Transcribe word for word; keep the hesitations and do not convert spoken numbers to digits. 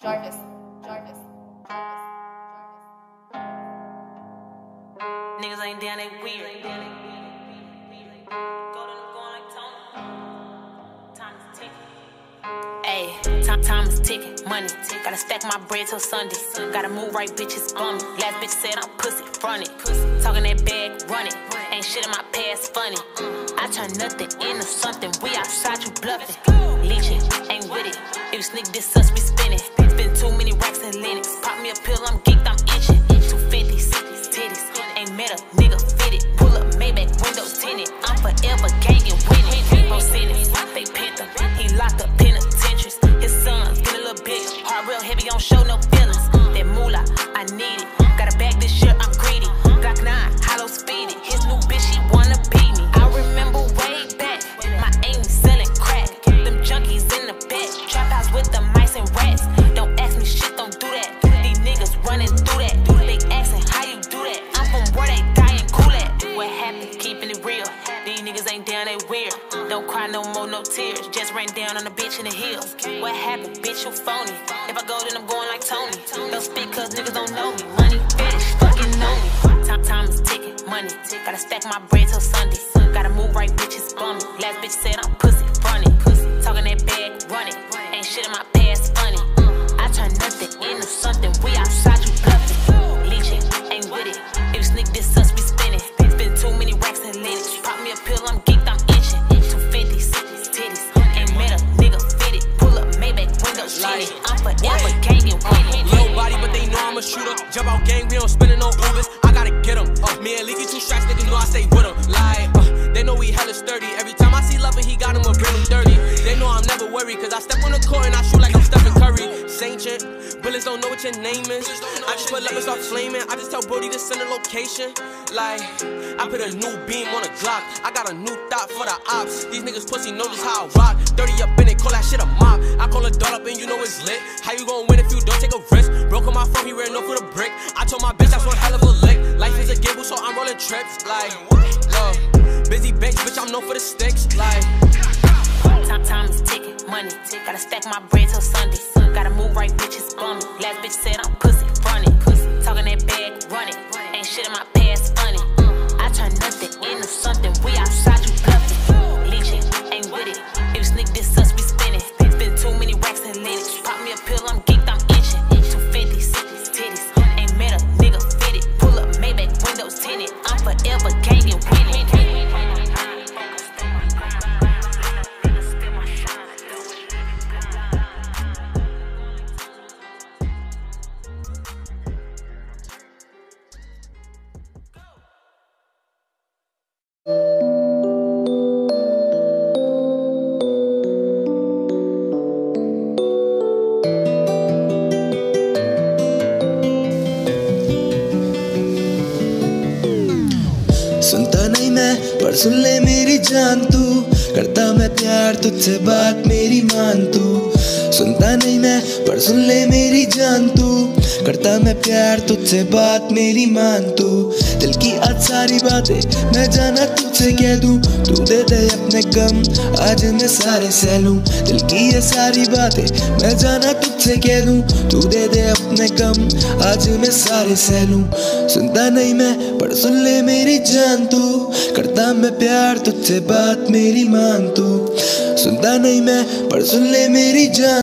Jarvis, Jarvis, Jarvis, Jarvis. Niggas ain't down, they weird. Ayy, time, time is ticking, money. Gotta stack my bread till Sunday. Gotta move right, bitches on me. Last bitch said I'm pussy, front it. Talking that bag, run it. Ain't shit in my past, funny. I turn nothing into something. We outside, you bluffing. Leeching, ain't with it. If you sneak this us, we spinning. Spend too many racks in Lennox. Pop me a pill, I'm geeked, I'm itching. two fifties, titties. Ain't met a nigga fitted. Pull up Maybach, windows tinted. I'm forever gangin', winning. Bro sentence, they pinned him. He locked up penitentiaries. His sons get a little bigger. Heart real heavy, don't show no feelings. That moolah, I need it. Gotta bag this shit, I'm greedy. Glock nine, hollow speeded. His new bitch, she wanna beat me. I remember way back, my aim selling crack. Them junkies in the back, trap house with the mice and rats. Don't ask me shit, don't do that. These niggas running through that. They asking how you do that. I'm from where they die and cool at. What happened? Keeping it real. These niggas ain't down, they weird. Don't cry no more, no tears. Just ran down on a bitch in the hills. What happened? Bitch, you phony. If I go, then I'm going like Tony. Don't speak cause niggas don't know me. Money, fetish, fucking know me. Time, time is ticking, money. Gotta stack my bread till Sunday. Gotta move right, bitches bummy. Last bitch said I'm pussy, front it. Talking that bag, run it. Ain't shit in my past, funny. I turn nothing into something. We outside, you bluffing. Leeching, ain't with it. If you sneak this us, we spinning. Spend too many racks in Lennox. Pop me a pill, I'm geeked, I'm itching. two fifties, titties. Ain't met a nigga fitted. Pull up Maybach, windows tinted. I'm forever gangin', winning. Little body, but they know I'm a shooter. Jump out gang, we don't spinning no Ubers. I gotta get them. Uh, me and Leaky two strikes, niggas know I stay with them. Like, uh, they know we hella sturdy. Every time I see love and he got him a bring him dirty. They know I'm never worried, cause I step on the court and I shoot like I'm Stephen Curry. Saint bullets don't know what your name is. I just put up and start flaming. I just tell Brody to send a location. Like, I put a new beam on a Glock. I got a new thought for the ops. These niggas pussy know just how I rock. thirty up in it, call that shit a mop. I call a dart up and you know it's lit. How you gon' win if you don't take a risk? Broke on my phone, he ran off with a brick. I told my bitch that's one hell of a lick. Life is a gamble, so I'm rolling trips. Like, love, busy bitch, bitch, I'm known for the sticks. Like, time, time is ticking, money. Gotta stack my bread till Sunday. Gotta move right, bitches bummy. Last bitch said I'm pussy, front it. Talking that bag, run it. Ain't shit in my past, funny. I turn nothing into something. We outside, you bluffing. Leeching, ain't with it. If you sneak this us, we spinning. Spend too many racks in Lennox. Pop me a pill, I'm geeked, I'm itching. two fifties, titties. Ain't met a nigga fitted. Pull up Maybach, windows tinted. I'm forever gangin', winning. सुनता नहीं मैं पर सुन ले मेरी जान तू करता मैं प्यार तुझसे बात मेरी मान तू सुनता नहीं मैं पर सुन ले मेरी जान तू करता मैं प्यार तुझसे बात मेरी मान तू दिल की आज सारी बातें मैं जाना तुझसे कह दूं तू दे दे अपने गम आज मैं सारे सह लूं दिल की ये सारी बातें मैं जाना तुझसे कह दूं तू दे दे अपने गम आज मैं सारे सह लूं सुनता नहीं मैं पर सुन ले मेरी जान तू करता मैं प्यार तुझसे बात मेरी मान तू सुनता नहीं मैं पर सुन ले मेरी जान